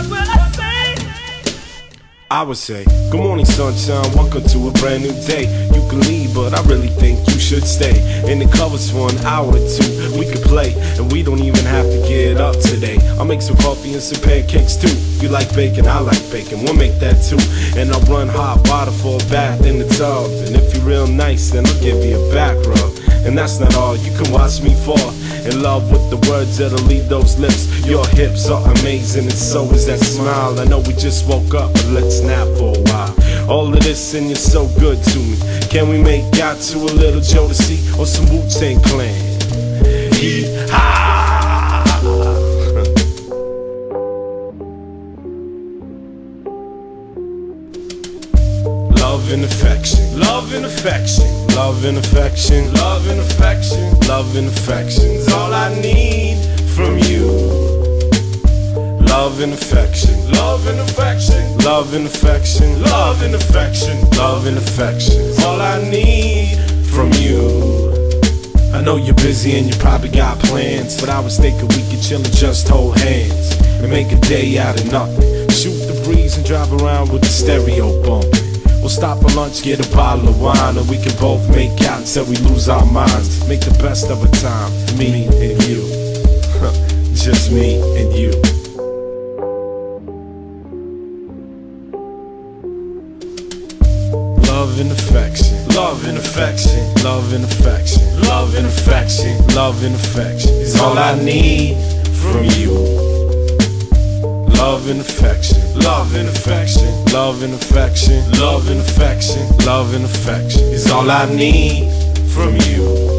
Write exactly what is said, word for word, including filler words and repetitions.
what will I say? I would say, good morning sunshine, welcome to a brand new day. You can leave, but I really think you should stay. In the covers for an hour or two, we could play, and we don't even have to get up today. I'll make some coffee and some pancakes too. You like bacon, I like bacon, we'll make that too. And I'll run hot water for a bath in the tub. And if you're real nice, then I'll give you a back rub. And that's not all, you can watch me fall in love with the words that'll leave those lips. Your hips are amazing and so is that smile. I know we just woke up, but let's nap for a while. All of this and you're so good to me. Can we make out to a little Jodeci or some Wu-Tang Clan? Yee-haw! Love and affection, love and affection, love and affection, love and affection, love and affection is all I need from you. Love and affection, love and affection, love and affection, love and affection, love and affection is all I need from you. I know you're busy and you probably got plans, but I was thinking we could chill and just hold hands and make a day out of nothing. Shoot the breeze and drive around with the stereo bumping. We'll stop for lunch, get a bottle of wine, and we can both make out until we lose our minds. Make the best of a time, me and you. Just me and you. Love and affection, love and affection, love and affection, love and affection, love and affection is all I need from you. Love and affection, love and affection, love and affection, love and affection, love and affection is all I need from you.